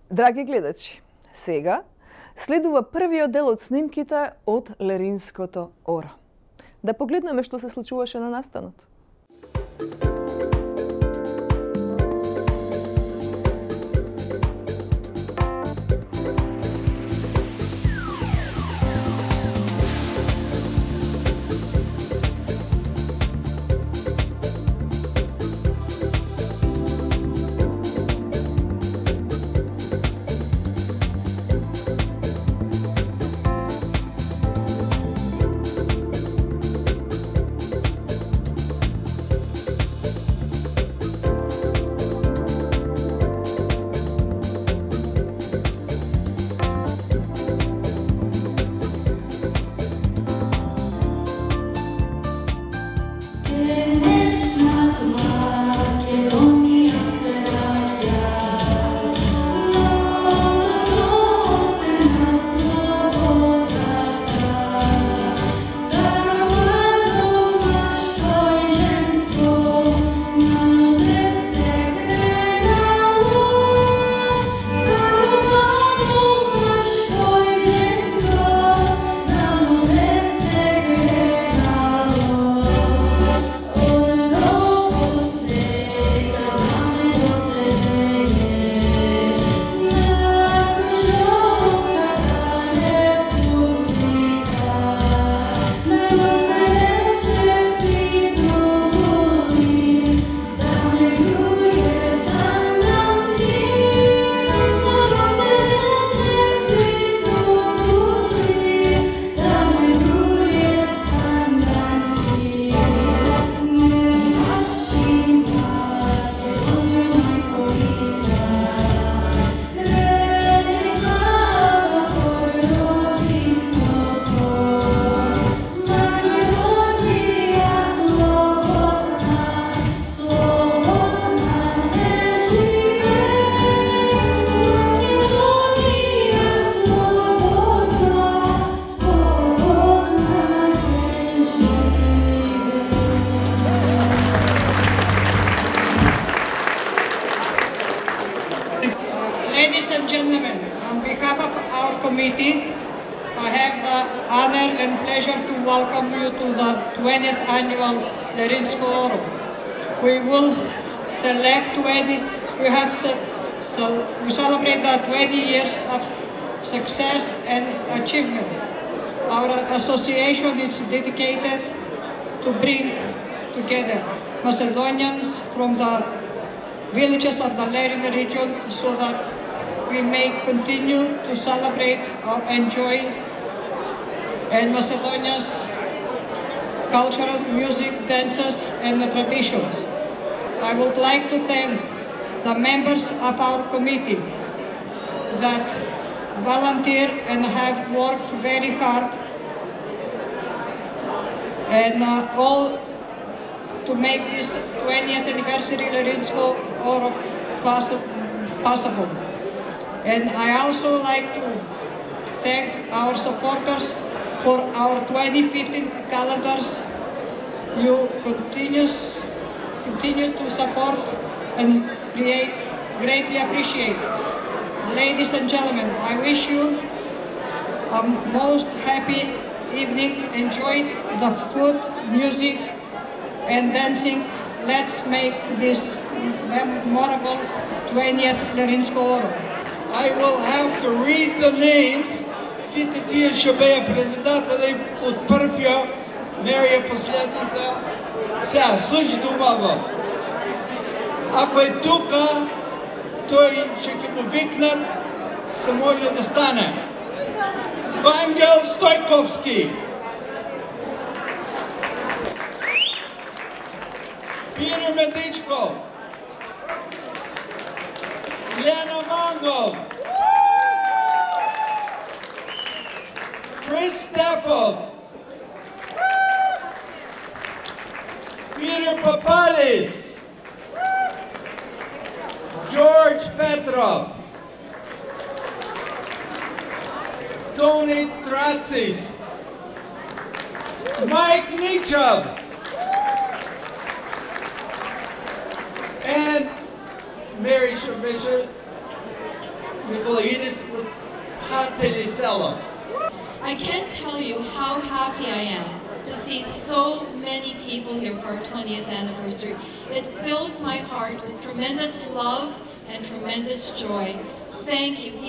Драги гледачи, сега следува првиот дел од снимките од Леринското оро. Да погледнеме што се случуваше на настанот. Ladies and gentlemen, on behalf of our committee, I have the honor and pleasure to welcome you to the 20th annual Lerinsko Oro. We will we celebrate the 20 years of success and achievement. Our association is dedicated to bring together Macedonians from the villages of the Lerin region so that we may continue to celebrate or enjoy and Macedonia's cultural music, dances and traditions. I would like to thank the members of our committee that volunteer and have worked very hard and all to make this 20th anniversary Lerinsko Oro possible. And I also like to thank our supporters for our 2015 calendars. You continue to support and greatly appreciate. Ladies and gentlemen, I wish you a most happy evening. Enjoy the food, music and dancing. Let's make this memorable 20th Lerinsko Oro. I will have to read the names. Сите тия ще бея председатели от първия мерия последната. Сега, слушайте убаво. Ако е тука, той ще ги му викнат, се може да стане. Вангел Стойковски. Пире Медичко. Lena Mongo, Chris Steffel, Peter Papadis, George Petrov, Tony Tratsis, Mike Nichov, and Mary Shabisha, I can't tell you how happy I am to see so many people here for our 20th anniversary. It fills my heart with tremendous love and tremendous joy. Thank you.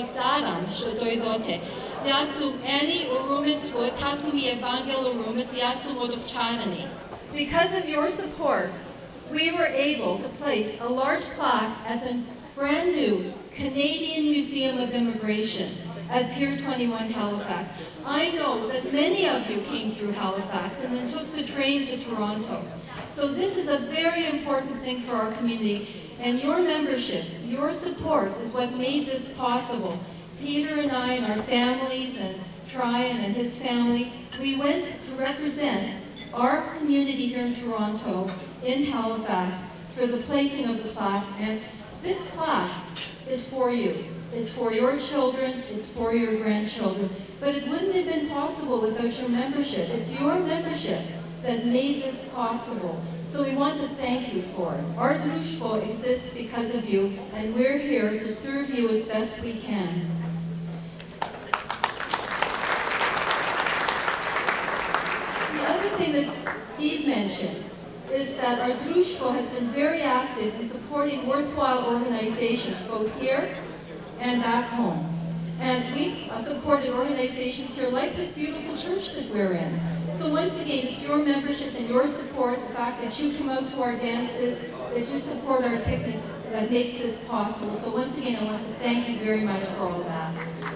Because of your support, we were able to place a large plaque at the brand new Canadian Museum of Immigration at Pier 21 Halifax. I know that many of you came through Halifax and then took the train to Toronto. So this is a very important thing for our community, and your membership, your support is what made this possible. Peter and I and our families and Tryon and his family, we went to represent our community here in Toronto, in Halifax, for the placing of the plaque, and this plaque is for you. It's for your children, it's for your grandchildren, but it wouldn't have been possible without your membership. It's your membership that made this possible. So we want to thank you for it. Our Društvo exists because of you, and we're here to serve you as best we can. The other thing that Steve mentioned is that our Društvo has been very active in supporting worthwhile organizations, both here and back home. And we've supported organizations here like this beautiful church that we're in. So once again, it's your membership and your support, the fact that you come out to our dances, that you support our picnics, that makes this possible. So once again, I want to thank you very much for all that.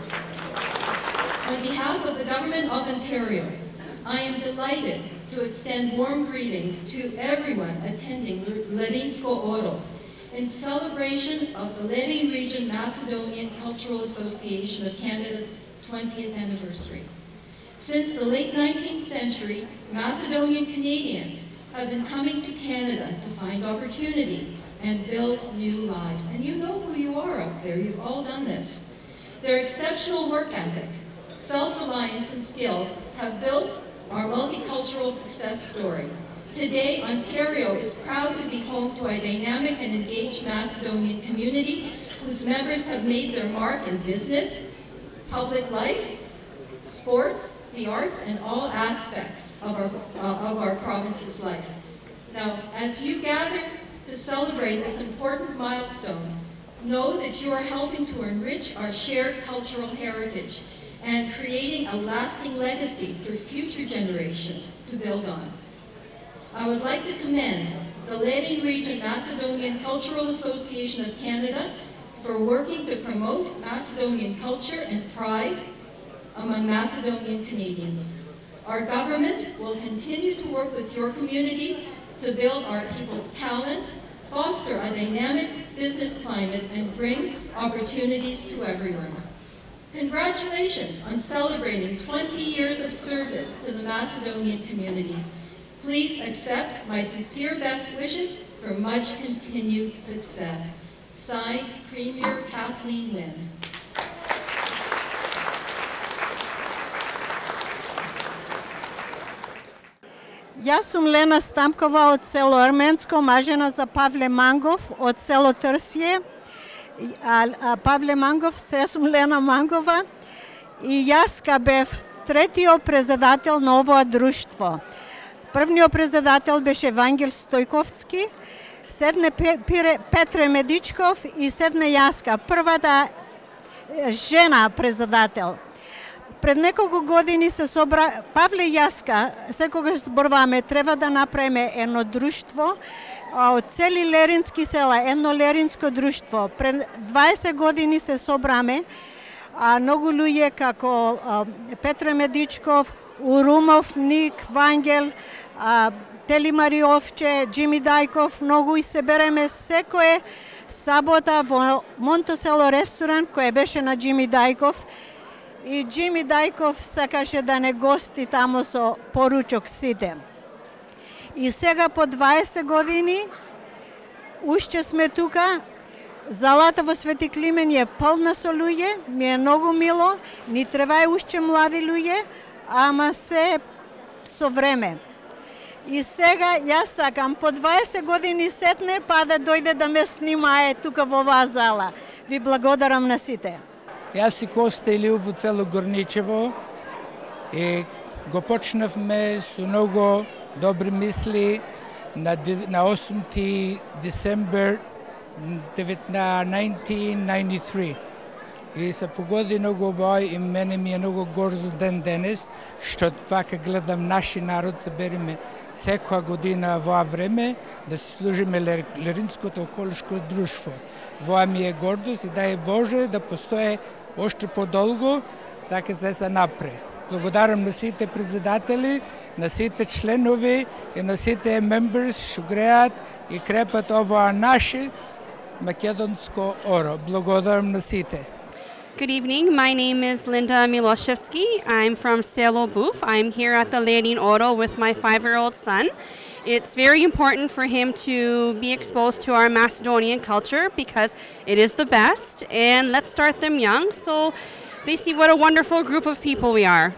On behalf of the Government of Ontario, I am delighted to extend warm greetings to everyone attending Lerínsko Oro in celebration of the Lerin Region Macedonian Cultural Association of Canada's 20th anniversary. Since the late 19th century, Macedonian Canadians have been coming to Canada to find opportunity and build new lives. And you know who you are up there, you've all done this. Their exceptional work ethic, self-reliance and skills have built our multicultural success story. Today, Ontario is proud to be home to a dynamic and engaged Macedonian community whose members have made their mark in business, public life, sports, the arts, and all aspects of our province's life. Now, as you gather to celebrate this important milestone, know that you are helping to enrich our shared cultural heritage and creating a lasting legacy for future generations to build on. I would like to commend the Lerin Region Macedonian Cultural Association of Canada for working to promote Macedonian culture and pride among Macedonian Canadians. Our government will continue to work with your community to build our people's talents, foster a dynamic business climate, and bring opportunities to everyone. Congratulations on celebrating 20 years of service to the Macedonian community. Please accept my sincere best wishes for much continued success. Signed, Premier Kathleen Wynne. Јас сум Лена Стамкова од село Арменско, мажена за Павле Мангов од село Трсје. Павле Мангов, се сум Лена Мангова и јас ка бев третиот председател на овоа друштво. Првниот председател беше Евангел Стојковски, седне Петре Медичков и седне јаска, првата жена председател. Пред неколку години се собра Павле и јаска, секогаш зборуваме, треба да направиме едно друштво од цели лерински села, едно леринско друштво. Пред 20 години се собраме, многу луѓе како Петре Медичков, Урумов, Ник, Вангел, Телимари Овче, Джими Дајков, многу и се береме секоја сабота во Монтосело ресторан кој беше на Джими Дајков. И Джими Дајков сакаше да не гости тамо со поручок сите. И сега по 20 години уште сме тука. Залата во Свети Климен е полна со луѓе, ми е многу мило, ни требаја уште млади луѓе, ама се со време. И сега јас сакам по 20 години сетне па да дојде да ме снимае тука во оваа зала. Ви благодарам на сите. Јас и Коста Илиев во цело Горничево и го почнавме со многу добри мисли на 8 December 1993. И се погоди многу убаво и мене ми е многу горзо ден денес, што вака гледам наши народ се береме секоја година во време да се служиме Леринското околишко друштво. Воа ми е гордост и дај Боже да постои още подолго, така се напред. Благодарам на сите председатели, на сите членови и на сите members што греат и крепат ова наше македонско оро. Благодарам на сите. Good evening. My name is Linda Miloshevsky. I'm from Selo Boof. I'm here at the Lenin Oro with my 5-year-old son. It's very important for him to be exposed to our Macedonian culture because it is the best, and let's start them young so they see what a wonderful group of people we are.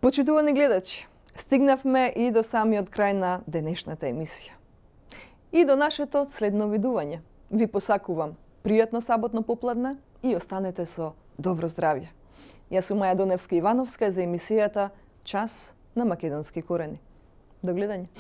Почитувани гледачи, стигнавме и до самиот крај на денешната емисија. И до нашето следно видување. Ви посакувам пријатно саботно попладне и останете со добро здравје. Јас сум Маја Доневска-Ивановска за емисијата Час на македонски корени. До гледање.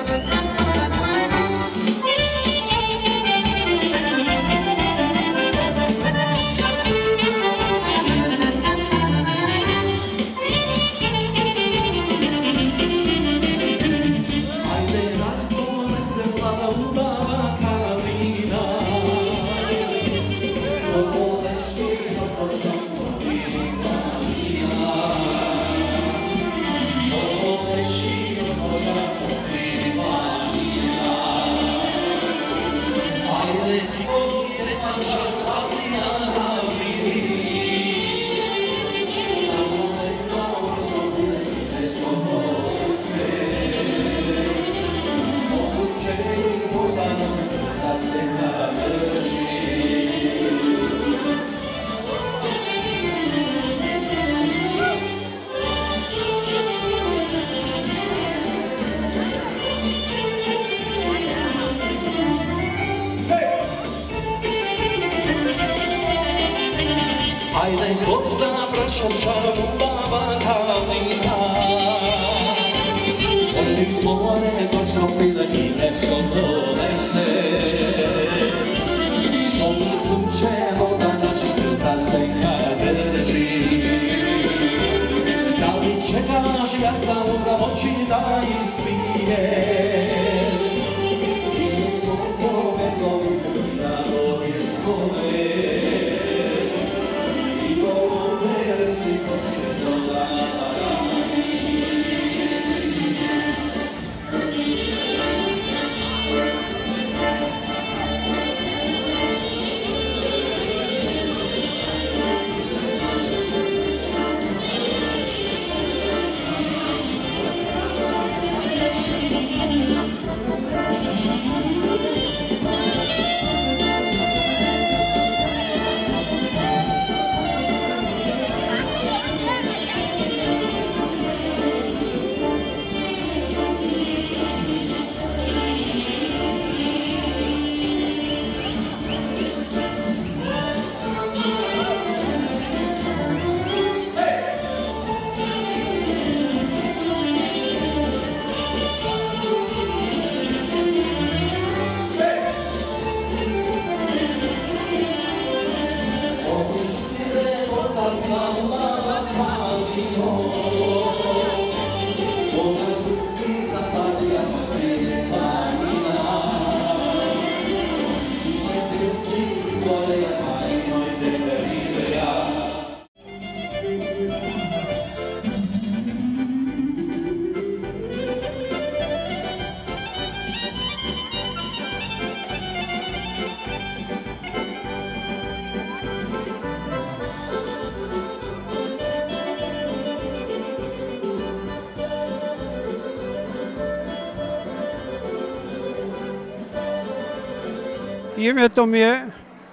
Името ми е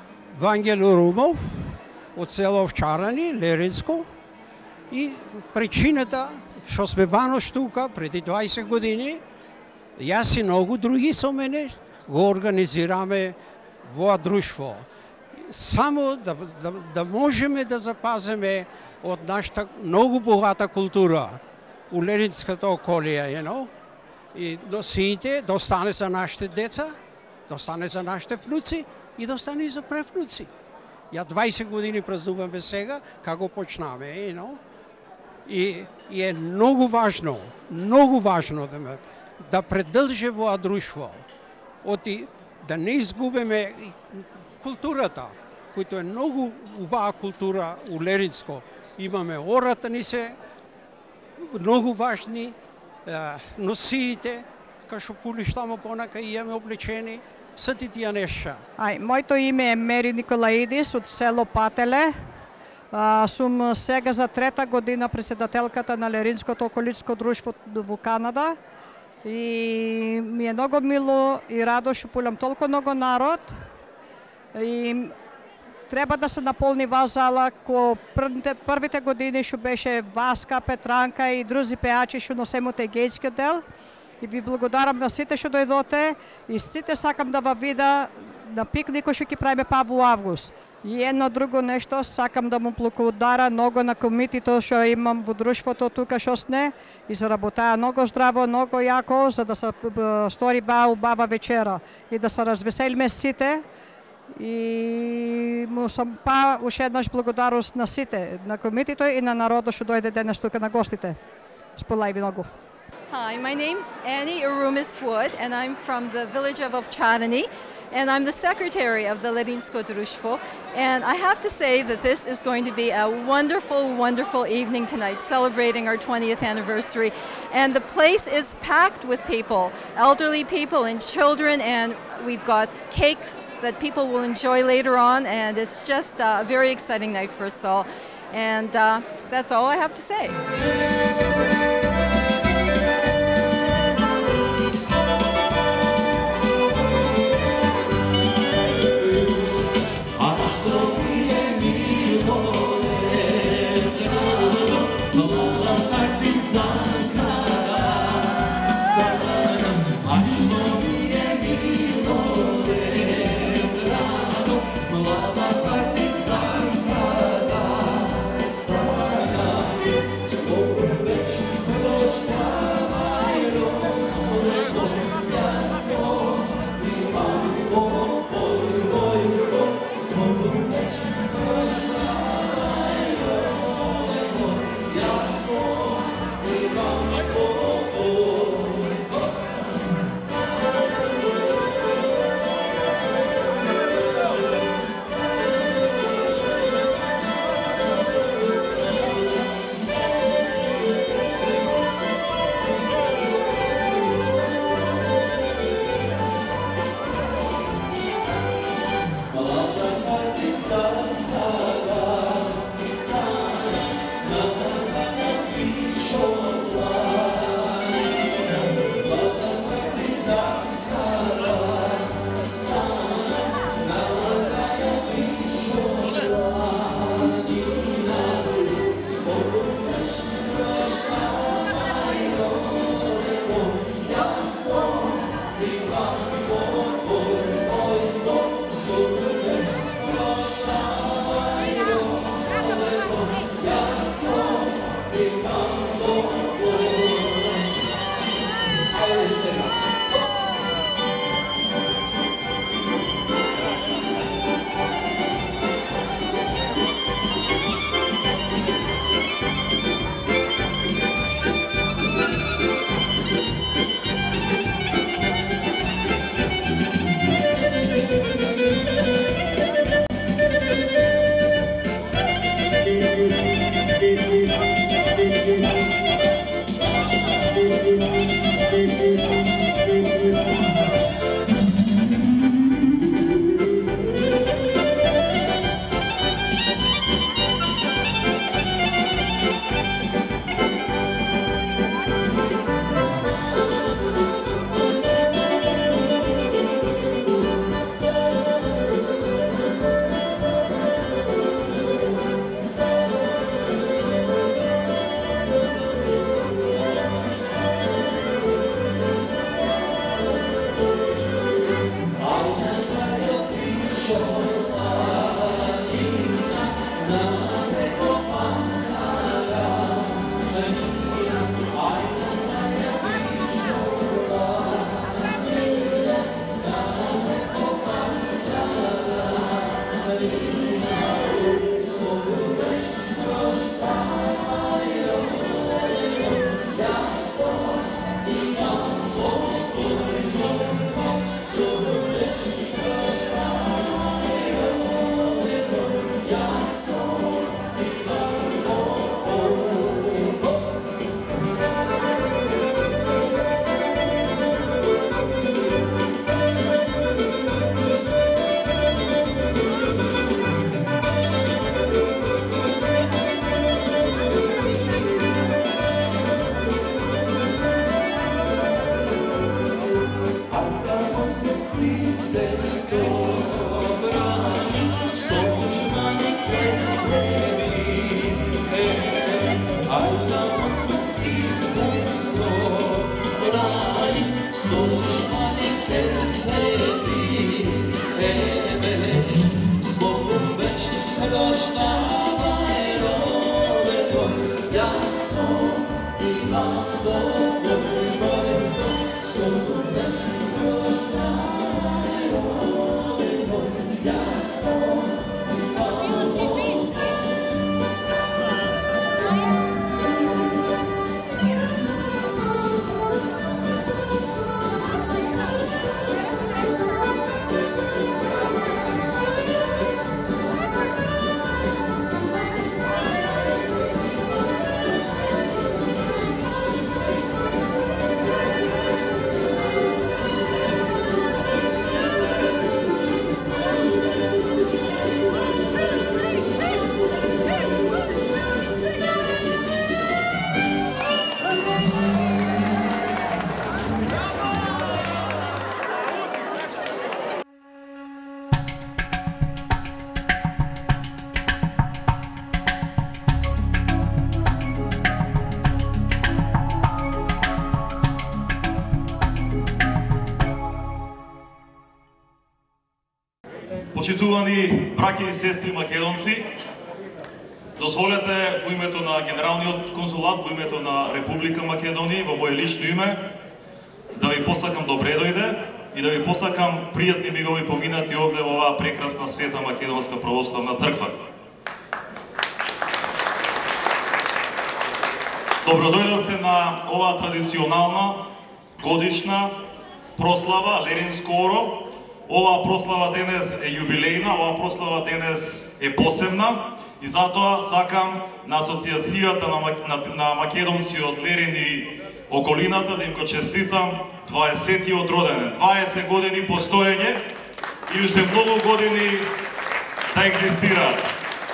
Вангел Румов от село Овчарани, Леринско. И причината, што сме ванош тука преди 20 години, јас и многу други со мене го организираме во друштво. Само да можеме да запазиме од нашата многу богата култура у Леринското околие, и носиите да остане за нашите деца, да остане за нашите внуци и да остане и за превнуци. Ја 20 години празнуваме сега, како почнаме, и е многу важно да предржи во друштво, да не изгубиме културата, којто е многу убава култура у Леринско. Имаме ората ни се, многу важни, носиите, кашо пулиш тамо понака имаме облечени, сати тија нешта. Моето име е Мери Николаидис од село Пателе. Сум сега за трета година председателката на Леринското околитско друштво во Канада. И ми е многу мило и радо што пулам толку многу народ. И треба да се наполни ва зала, ко првите години што беше Васка, Петранка и други пеачи што носемо егејски дел. И ви благодарам на сите што дојдоте и сите сакам да ва вида на пикникот што ќе правиме во август. И едно друго нешто, сакам да му благодаря многу на комитето што имам во друштвото тука што сне и се работаа многу здраво, многу јако за да се стори убава вечера и да се развеселиме сите. И му сам уште еднаш благодарност на сите, на комитето и на народот што дојде денес тука на гостите. Сполај ви многу. Hi, my name's Annie Arumis Wood, and I'm from the village of Ovčarani, and I'm the secretary of the Ledinsko Društvo. And I have to say that this is going to be a wonderful, wonderful evening tonight, celebrating our 20th anniversary. And the place is packed with people, elderly people and children, and we've got cake that people will enjoy later on, and it's just a very exciting night for us all. And that's all I have to say. Yes. Почитувани браќи и сестри македонци, дозволете во името на Генералниот консулат, во името на Република Македонија, во моје лично име, да ви посакам добре дојде и да ви посакам пријатни мигови поминати овде во оваа прекрасна света Македонска православна црква. Добро дојдовте на оваа традиционална годишна прослава Леринско оро. Оваа прослава денес е јубилејна, оваа прослава денес е посебна и затоа сакам на Асоциацијата на македонци од Лерин и околината да им го честитам 20-тиот роденден. 20 години постоење и уште многу години да екзистираат.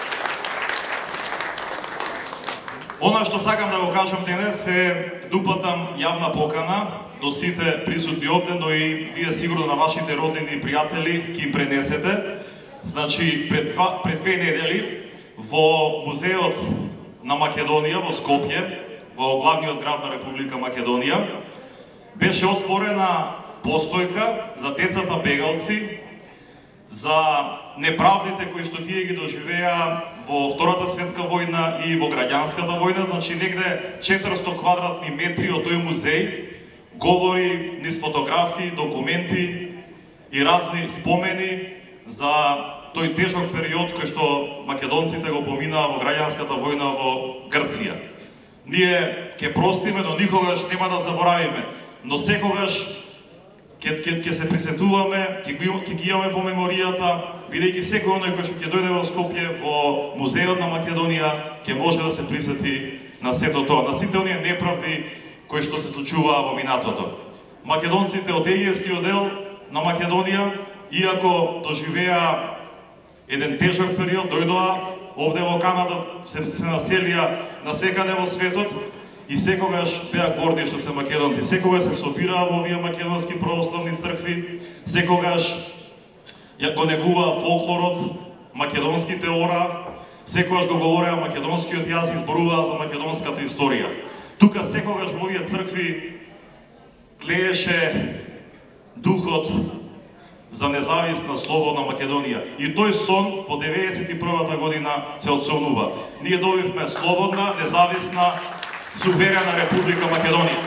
Она што сакам да го кажам денес е дупатам јавна покана до сите присутни овде, но и вие сигурно на вашите роднини и пријатели ќе им пренесете. Значи, пред 2 недели во Музеот на Македонија во Скопје, во главниот град на Република Македонија, беше отворена постојка за децата бегалци, за неправдите кои што тие ги доживеа во Втората светска војна и во граѓанската војна. Значи, негде 400 квадратни метри од тој музеј говори низ фотографии, документи и разни спомени за тој тежок период кој што македонците го поминаа во граѓанската војна во Грција. Ние ќе простиме, но никогаш нема да заборавиме, но секогаш ќе се присетуваме, ќе ги имаме во меморијата, бидејќи секој оној кој што ќе дојде во Скопје, во Музеот на Македонија, ќе може да се присети на сето тоа, на сите оние неправди кои што се случуваа во минатото. Македонците од Егејскиот дел на Македонија, иако доживеа еден тежок период, дојдоа овде во Канада, се населија насекаде во светот и секогаш беа горди што се македонци. Секогаш се собираа во овие македонски православни цркви, секогаш ја го негуваа фолклорот, македонските ора, секогаш го говореа македонскиот јазик, зборуваа за македонската историја. Тука секогаш во овие цркви тлееше духот за независна слободна Македонија. И тој сон во 91-та година се отсонува. Ние добивме слободна, независна, суверена Република Македонија.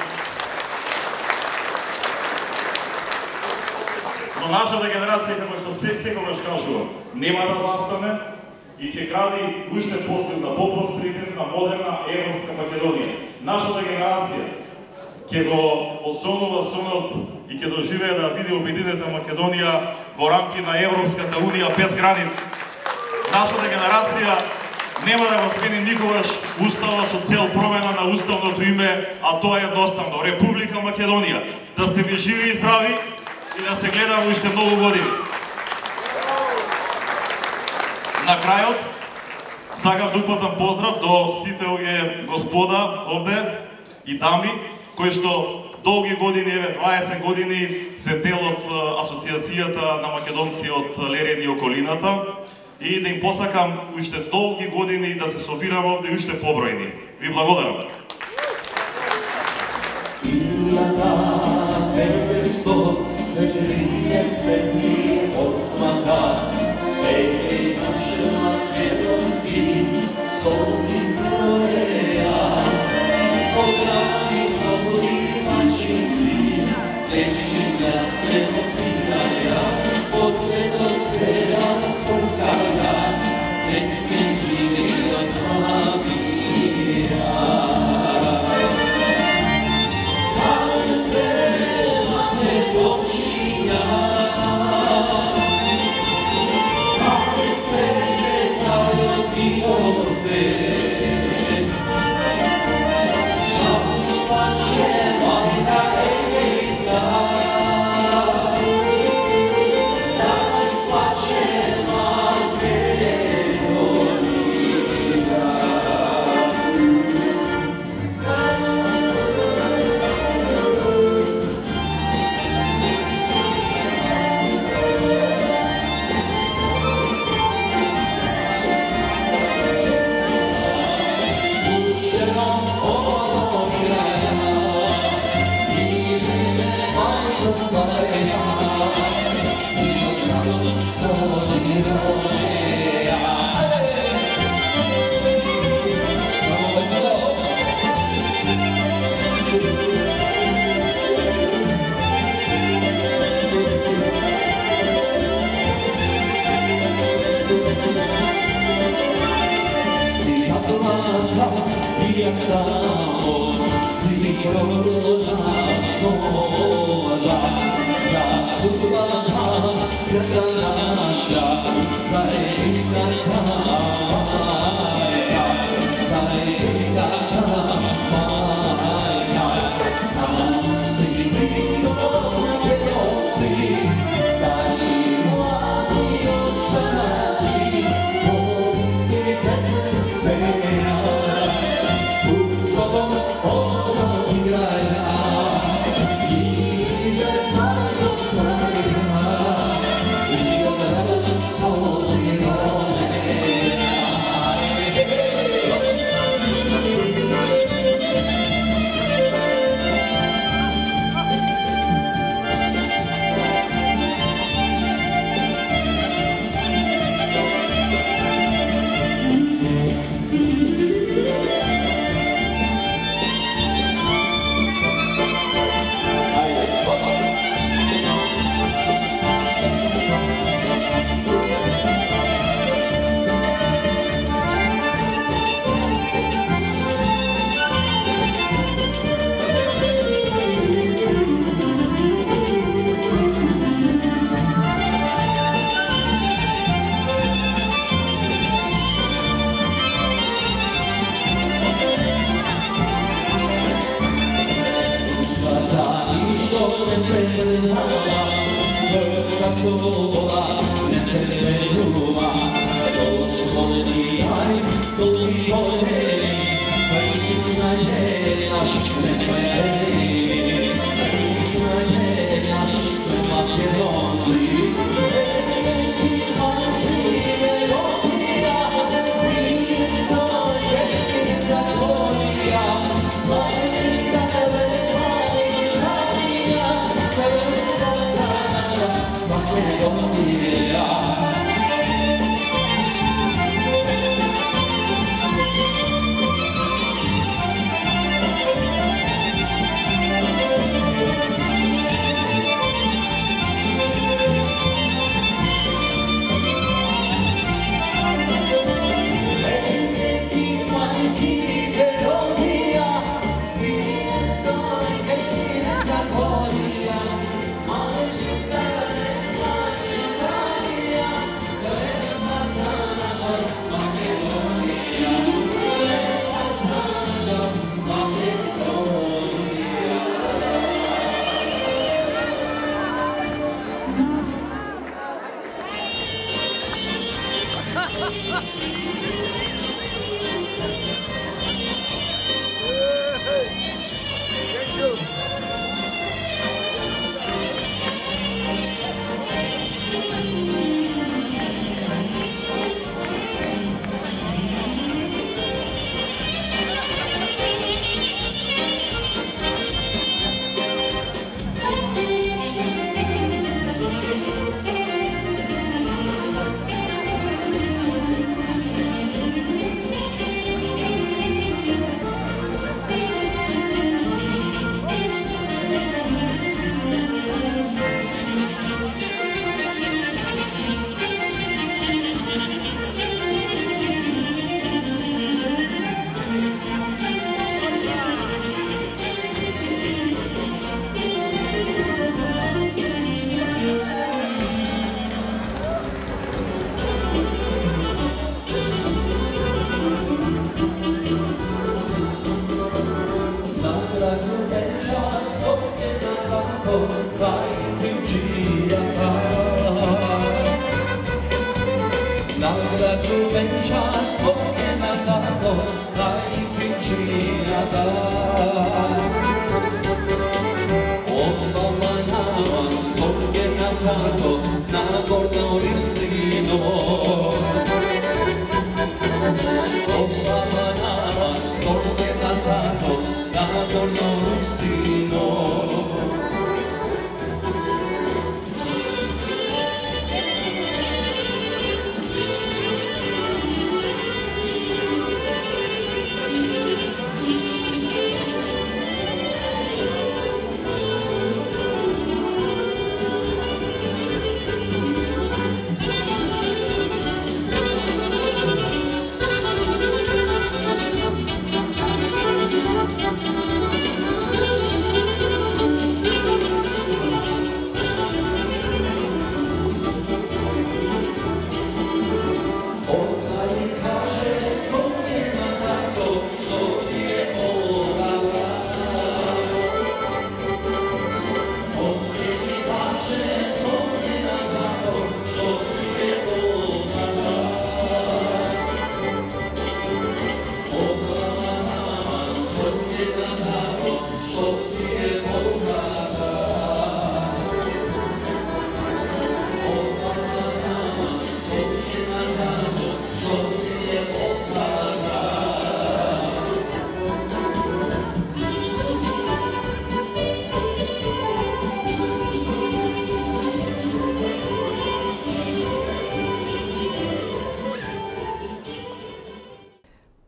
Но нашата генерација, како што секогаш кажува, нема да застане и ќе гради уште посилна, попросперитетна, модерна европска Македонија. Нашата генерација ќе го отсонува сонот и ќе доживее да види обединета Македонија во рамки на Европската Унија без граници. Нашата генерација нема да го смени никогаш уставот со цел промена на уставното име, а тоа е едноставно Република Македонија. Да сте ви живи и здрави и да се гледаме уште многу години. На крајот, сакам да упатам поздрав до сите овие господа овде и дами, кои што долги години, 20 години, се дел од Асоциацијата на македонци од Лерин и околината и да им посакам уште долги години да се собираме овде уште побројни. Ви благодарам. Ей, наш македонски, соци твоја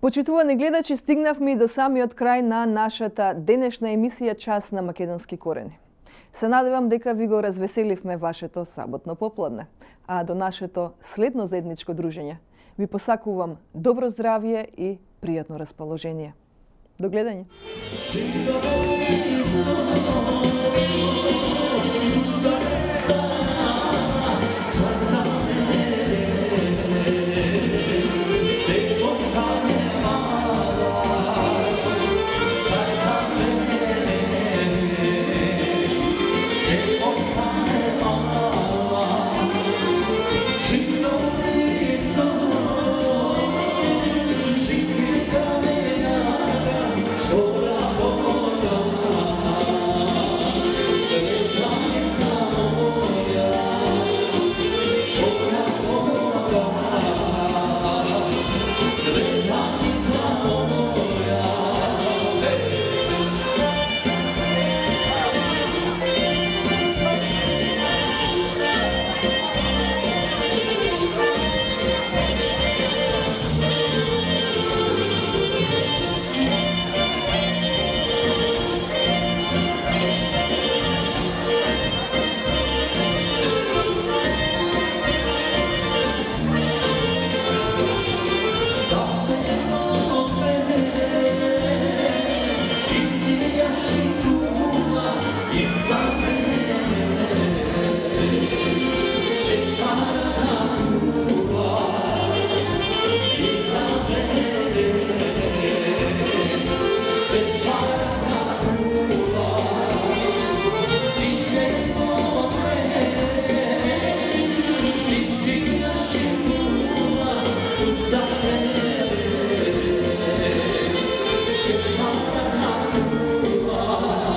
Почитувани гледачи, стигнавме и до самиот крај на нашата денешна емисија Час на македонски корени. Се надевам дека ви го развеселивме вашето саботно попладне, а до нашето следно заедничко дружење ви посакувам добро здравје и пријатно расположение. До гледање!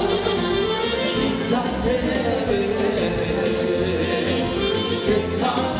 Come